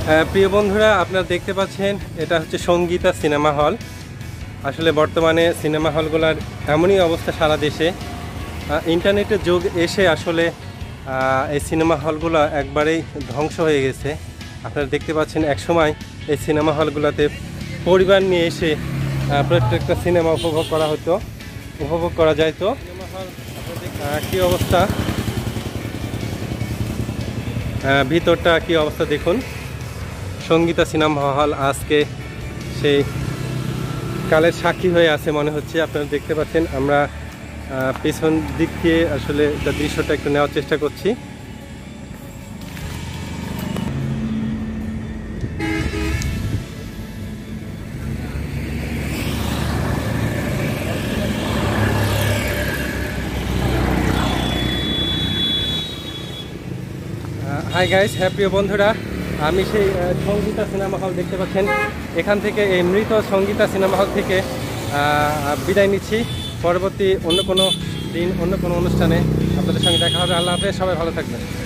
প্রিয় বন্ধুরা, আপনারা দেখতে পাচ্ছেন এটা হচ্ছে সঙ্গীতা সিনেমা হল। আসলে বর্তমানে সিনেমা হলগুলোর এমনই অবস্থা সারা দেশে। ইন্টারনেটের যুগ এসে আসলে এই সিনেমা হলগুলো একবারেই ধ্বংস হয়ে গেছে। আপনারা দেখতে পাচ্ছেন একসময় এই সিনেমা হলগুলোতে পরিবার নিয়ে এসে প্রত্যেকটা সিনেমা উপভোগ করা যাইতো। সিনেমা হল কী অবস্থা, ভিতরটা কী অবস্থা দেখুন। সঙ্গীতা সিনেমা হল আজকে সেই কালের সাক্ষী হয়ে আছে মনে হচ্ছে। আপনারা দেখতে পাচ্ছেন আমরা পেছন দিক দিয়ে আসলে তার দৃশ্যটা একটু নেওয়ার চেষ্টা করছি। হাই গাইস, প্রিয় বন্ধুরা, আমি সেই সঙ্গীতা সিনেমা হল দেখতে পাচ্ছেন। এখান থেকে এই মৃত সঙ্গীতা সিনেমা হল থেকে বিদায় নিচ্ছি। পরবর্তী অন্য কোনো দিন অন্য কোনো অনুষ্ঠানে আপনাদের সঙ্গে দেখা হবে। আল্লাহ হাফেজ, সবাই ভালো থাকবেন।